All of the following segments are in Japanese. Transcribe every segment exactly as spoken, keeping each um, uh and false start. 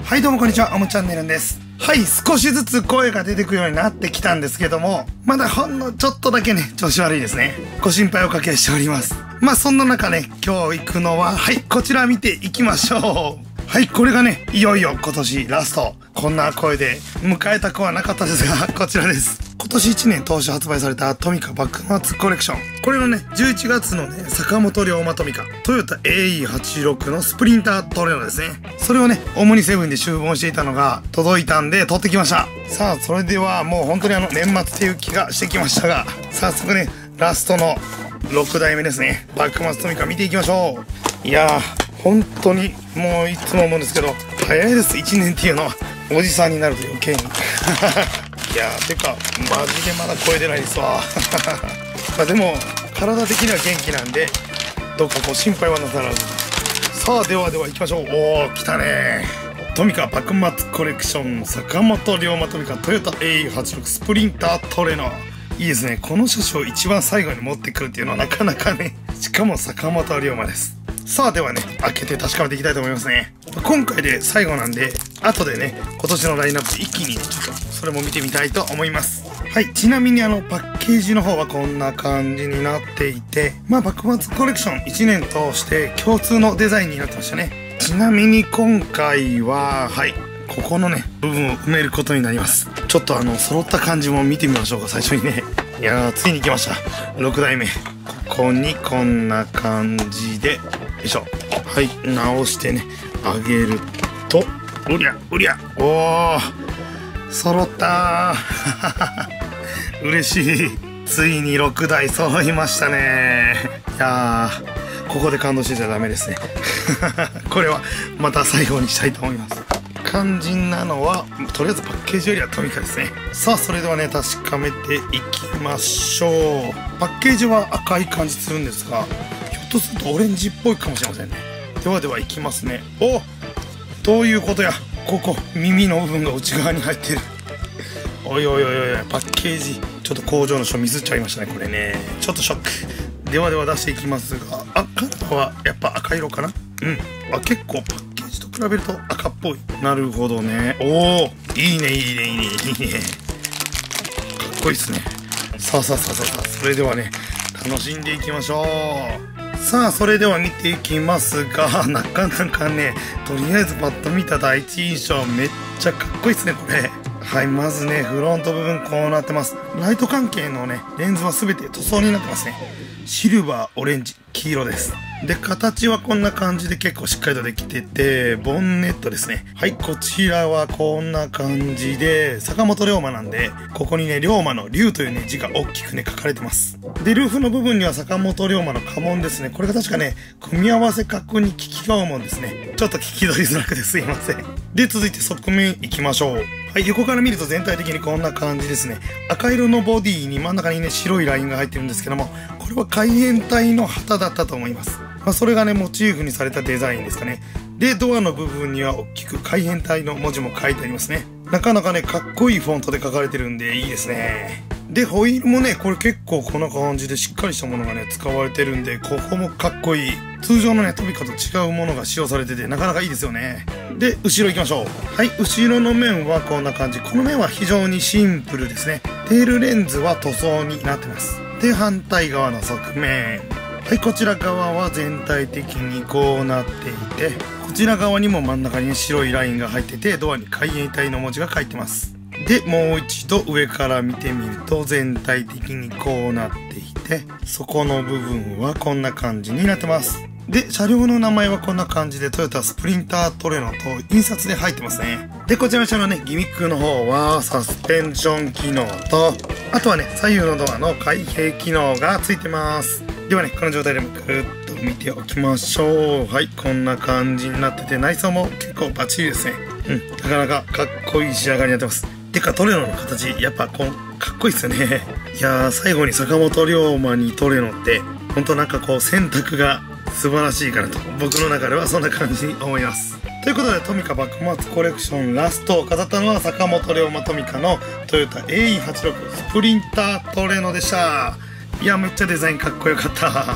はいどうもこんにちは、おもチャンネルです。はい、少しずつ声が出てくるようになってきたんですけども、まだほんのちょっとだけね、調子悪いですね。ご心配おかけしております。まあそんな中ね、今日行くのは、はい、こちら見ていきましょう。はい、これがね、いよいよ今年ラスト。こんな声で迎えたくはなかったですが、こちらです。今年いちねん通して発売されたトミカ幕末コレクション。これのね、じゅういちがつのね、坂本龍馬トミカ、トヨタ エーイーはちじゅうろく のスプリンタートレーノですね。それをね、オムニセブンで注文していたのが届いたんで、取ってきました。さあ、それではもう本当にあの、年末っていう気がしてきましたが、早速ね、ラストのろくだいめですね。幕末トミカ見ていきましょう。いやー、本当にもういつも思うんですけど、早いです、いちねんっていうのは。おじさんになると余計に。いやー、てか、マジでまだ超えてないですわ。まあでも、体的には元気なんで、どうかこう心配はなさらず。さあ、ではでは行きましょう。おー、来たねー。トミカ幕末コレクション、坂本龍馬トミカトヨタ エーイーはちじゅうろく スプリンタートレーノ。いいですね。この車種を一番最後に持ってくるっていうのはなかなかね。しかも坂本龍馬です。さあではね、開けて確かめていきたいと思いますね。今回で最後なんで、後でね、今年のラインナップで一気にちょっとそれも見てみたいと思います。はい、ちなみにあのパッケージの方はこんな感じになっていて、まあ幕末コレクションいちねん通して共通のデザインになってましたね。ちなみに今回は、はい、ここのね、部分を埋めることになります。ちょっとあの、揃った感じも見てみましょうか、最初にね。いやー、ついに来ました。ろくだいめ。ここにこんな感じで、よいしょ。はい、直してね、上げると、うりゃ、うりゃ、おー、揃ったー。嬉しい。ついにろくだい揃いましたね。いやー、ここで感動してちゃダメですね。これはまた最後にしたいと思います。肝心なのは、とりあえずパッケージよりはトミカですね。さあ、それではね、確かめていきましょう。パッケージは赤い感じするんですが、ひょっとするとオレンジっぽいかもしれませんね。ではではいきますね。お、どういうことや。ここ、耳の部分が内側に入ってる。おいおいおいおい、パッケージ。ちょっと工場の人ミスっちゃいましたね、これね。ちょっとショック。ではでは出していきますが、あ、カットはやっぱ赤色かな。うん。あ、結構パッケージと比べると赤っぽい。なるほどね。おー、いいね、いいね、いいね、いいね。かっこいいっすね。さあさあさあさあさあ、それではね、楽しんでいきましょう。さあ、それでは見ていきますが、なかなかね、とりあえずパッと見た第一印象、めっちゃかっこいいっすね、これ。はい、まずね、フロント部分こうなってます。ライト関係のね、レンズは全て塗装になってますね。シルバー、オレンジ、黄色です。で、形はこんな感じで結構しっかりとできてて、ボンネットですね。はい、こちらはこんな感じで、坂本龍馬なんで、ここにね、龍馬の龍というね、字が大きくね、書かれてます。で、ルーフの部分には坂本龍馬の家紋ですね。これが確かね、組み合わせ格に利き顔紋ですね。ちょっと聞き取りづらくてすいません。で、続いて側面行きましょう。はい、横から見ると全体的にこんな感じですね。赤色のボディに真ん中にね、白いラインが入ってるんですけども、これは海援隊の旗だったと思います。まあ、それがね、モチーフにされたデザインですかね。で、ドアの部分には大きく海援隊の文字も書いてありますね。なかなかね、かっこいいフォントで書かれてるんでいいですね。で、ホイールもね、これ結構こんな感じでしっかりしたものがね、使われてるんで、ここもかっこいい。通常のね、トミカと違うものが使用されてて、なかなかいいですよね。で、後ろ行きましょう。はい、後ろの面はこんな感じ。この面は非常にシンプルですね。テールレンズは塗装になってます。で、反対側の側面。はい、こちら側は全体的にこうなっていて、こちら側にも真ん中に白いラインが入ってて、ドアに海援隊の文字が書いてます。で、もう一度上から見てみると全体的にこうなっていて、そこの部分はこんな感じになってます。で、車両の名前はこんな感じでトヨタスプリンタートレノと印刷で入ってますね。で、こちらの車のね、ギミックの方はサスペンション機能と、あとはね、左右のドアの開閉機能がついてます。ではね、この状態でもぐーっと見ておきましょう。はい、こんな感じになってて、内装も結構バッチリですね。うん、なかなかかっこいい仕上がりになってます。てか、トレノの形、やっぱこう、かっこいいっすよね。いやー、最後に坂本龍馬にトレノって、ほんとなんかこう、選択が素晴らしいかなと、僕の中ではそんな感じに思います。ということで、トミカ幕末コレクションラストを飾ったのは坂本龍馬トミカのトヨタ エーイーはちじゅうろく スプリンタートレノでした。いや、めっちゃデザインかっこよかった。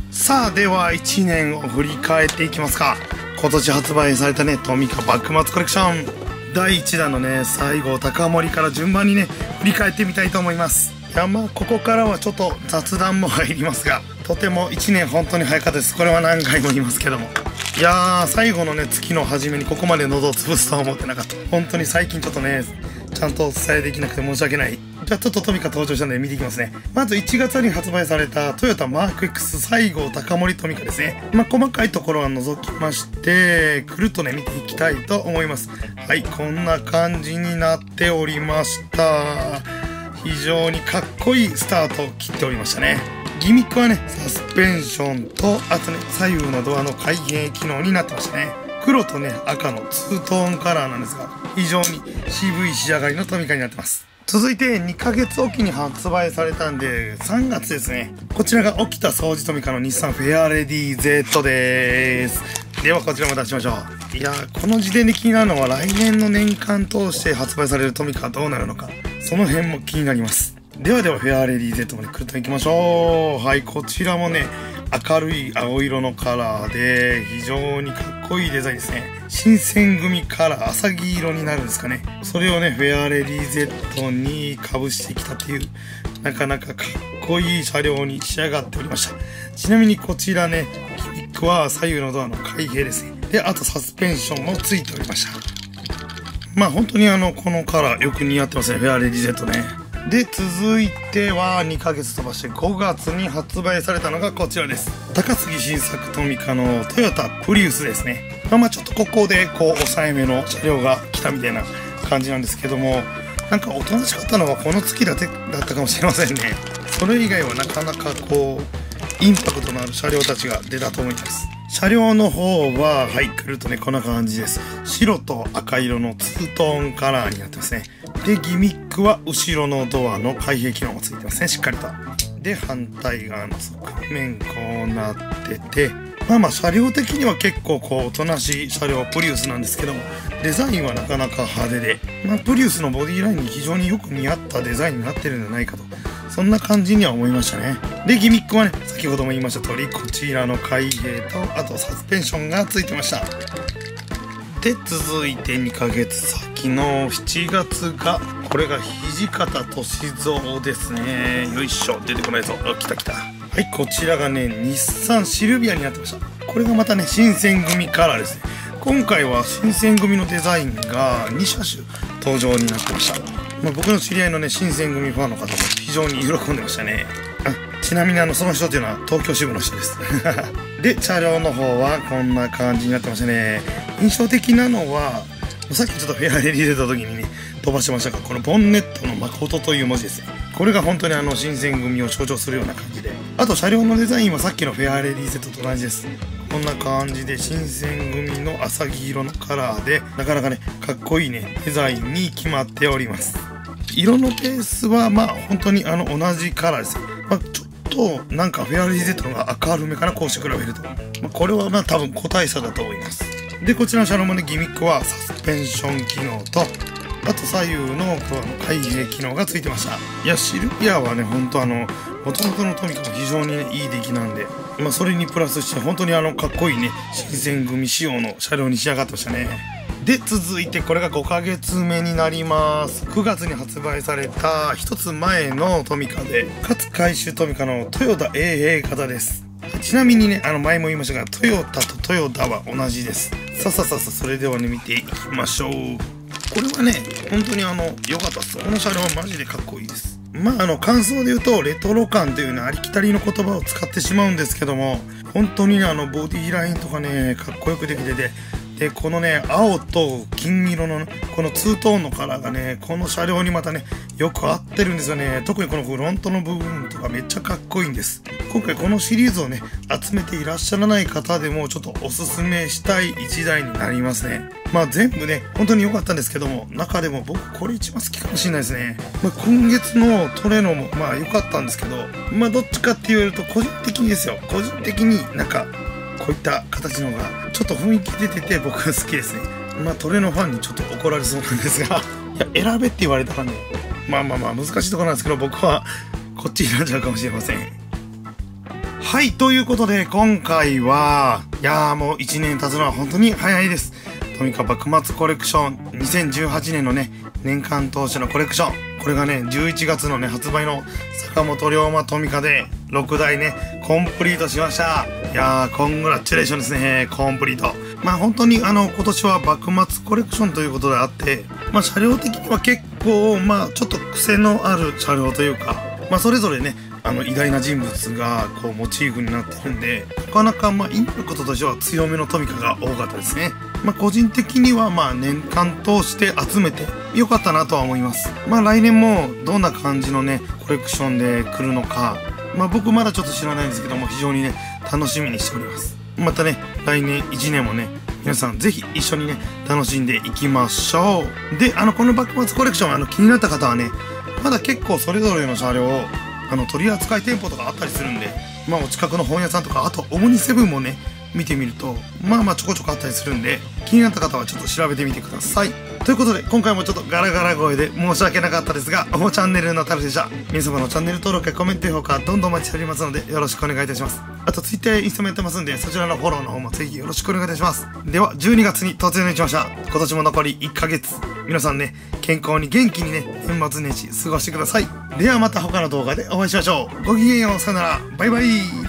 さあ、ではいちねんを振り返っていきますか。今年発売されたね、トミカ幕末コレクション。だいいちだんのね、西郷隆盛から順番にね、振り返ってみたいと思います。いや、まあ、ここからはちょっと雑談も入りますが、とてもいちねん本当に早かったです。これは何回も言いますけども。いやー、最後のね、月の初めにここまで喉を潰すとは思ってなかった。本当に最近ちょっとね、ちゃんとお伝えできなくて申し訳ない。じゃあちょっとトミカ登場したので見ていきますね。まずいちがつに発売されたトヨタマーク X 西郷隆盛トミカですね。まあ細かいところは除きまして、くるっとね見ていきたいと思います。はい、こんな感じになっておりました。非常にかっこいいスタートを切っておりましたね。ギミックはね、サスペンションと、あとね、左右のドアの開閉機能になってましたね。黒とね、赤のツートーンカラーなんですが、非常に渋い仕上がりのトミカになってます。続いてにかげつおきに発売されたんで、さんがつですね。こちらが沖田総司トミカの日産フェアレディ Z です。ではこちらも出しましょう。いやー、この時点で気になるのは来年の年間通して発売されるトミカはどうなるのか。その辺も気になります。ではではフェアレディ Z までくるっといきましょう。はい、こちらもね、明るい青色のカラーで非常にかっこいいデザインですね。新選組カラー、浅黄色になるんですかね。それをね、フェアレディ Z に被してきたっていう、なかなかかっこいい車両に仕上がっておりました。ちなみにこちらね、ギミックは左右のドアの開閉ですね。で、あとサスペンションもついておりました。まあ本当にあの、このカラーよく似合ってますね、フェアレディ Z ね。で、続いてはにかげつ飛ばしてごがつに発売されたのがこちらです。高杉晋作トミカのトヨタプリウスですね。まあまあちょっとここでこう抑えめの車両が来たみたいな感じなんですけども、なんかおとなしかったのはこの月だけだったかもしれませんね。それ以外はなかなかこう、インパクトのある車両たちが出たと思います。車両の方は、はい、くるっとね、こんな感じです。白と赤色のツートーンカラーになってますね。で、ギミックは後ろのドアの開閉機能もついてますね、しっかりと。で、反対側の側面こうなってて、まあまあ車両的には結構こう、おとなしい車両プリウスなんですけども、デザインはなかなか派手で、まあプリウスのボディラインに非常によく似合ったデザインになってるんじゃないかと。そんな感じには思いましたね。で、ギミックはね、先ほども言いました通り、こちらの開閉と、あとサスペンションがついてました。で、続いてにかげつ先のしちがつが、これが土方歳三ですね。よいしょ、出てこないぞ。あ、来た来た。はい、こちらがね、日産シルビアになってました。これがまたね、新選組カラーですね。今回は新選組のデザインがにしゃしゅ登場になってました。まあ、僕の知り合いのね、新選組ファンの方も非常に喜んでましたね。あ、ちなみにあの、その人っていうのは東京支部の人です。で、車両の方はこんな感じになってましたね。印象的なのは、さっきちょっとフェアレディ出た時にね、飛ばしてましたが、このボンネットの誠という文字ですね。これが本当にあの、新選組を象徴するような感じで。あと車両のデザインはさっきのフェアレディ Z と同じです。こんな感じで新選組の浅黄色のカラーで、なかなかね、かっこいいね、デザインに決まっております。色のベースはまあ本当にあの同じカラーです。まあ、ちょっとなんかフェアレディ Z のが明るめかな、こうして比べると。まあ、これはまあ多分個体差だと思います。で、こちらの車両もね、ギミックはサスペンション機能と、あと左右の開閉機能がついてました。いや、シルビアはね、本当あの、元々のトミカも非常にね、いい出来なんで、まあそれにプラスして本当にあの、かっこいいね、新選組仕様の車両に仕上がってましたね。で、続いてこれがごかげつめになります。くがつに発売された一つ前のトミカで、勝海舟トミカのトヨタ エーエー 型です。ちなみにね、あの前も言いましたが、トヨタとトヨタは同じです。さあさあさあさあ、それではね、見ていきましょう。これはね、本当にあの、良かったです。この車両はマジでかっこいいです。まあ、あの、感想で言うと、レトロ感というね、ありきたりの言葉を使ってしまうんですけども、本当にね、あの、ボディラインとかね、かっこよくできてて、で、このね、青と金色の、このツートーンのカラーがね、この車両にまたね、よく合ってるんですよね。特にこのフロントの部分とかめっちゃかっこいいんです。今回このシリーズをね、集めていらっしゃらない方でも、ちょっとおすすめしたい一台になりますね。まあ全部ね、本当に良かったんですけども、中でも僕これ一番好きかもしれないですね。まあ、今月のトレノもまあ良かったんですけど、まあどっちかって言われると個人的にですよ。個人的になんか、こういった形の方がちょっと雰囲気出てて僕は好きですね。まあトレのファンにちょっと怒られそうなんですがいや選べって言われたらね、まあまあまあ難しいところなんですけど、僕はこっちになっちゃうかもしれません。 はい、ということで今回は、いやーもういちねん経つのは本当に早いです。トミカ幕末コレクションにせんじゅうはちねんのね、年間通してのコレクション。これがね、じゅういちがつのね、発売の坂本龍馬トミカでろくだいね、コンプリートしました。いやー、コングラチュレーションですね、コンプリート。まあ本当にあの、今年は幕末コレクションということであって、まあ車両的には結構、まあちょっと癖のある車両というか、まあそれぞれね、あの偉大な人物がこうモチーフになってるんで、なかなかまあインパクトとしては強めのトミカが多かったですね。まあ個人的にはまあ年間通して集めてよかったなとは思います。まあ来年もどんな感じのねコレクションで来るのか、まあ僕まだちょっと知らないんですけども、非常にね楽しみにしております。またね来年いちねんもね皆さんぜひ一緒にね楽しんでいきましょう。で、あのこの幕末コレクション、あの気になった方はね、まだ結構それぞれの車両をあの取扱店舗とかあったりするんで、まあお近くの本屋さんとか、あとオムニセブンもね見てみるとまあまあちょこちょこあったりするんで、気になった方はちょっと調べてみてください。ということで今回もちょっとガラガラ声で申し訳なかったですが、おもチャンネルのタルでした。皆様のチャンネル登録やコメント評価どんどんお待ちしておりますのでよろしくお願いいたします。あと Twitter やインスタもやってますんで、そちらのフォローの方もぜひよろしくお願いいたします。ではじゅうにがつに突入しました。今年も残りいっかげつ、皆さんね健康に元気にね年末年始過ごしてください。ではまた他の動画でお会いしましょう。ごきげんよう、さよなら、バイバイ。